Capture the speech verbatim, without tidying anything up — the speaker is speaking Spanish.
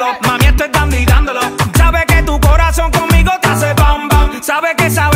Mami, estoy dando y dándolo. Sabe que tu corazón conmigo te hace bam bam. Sabe que esa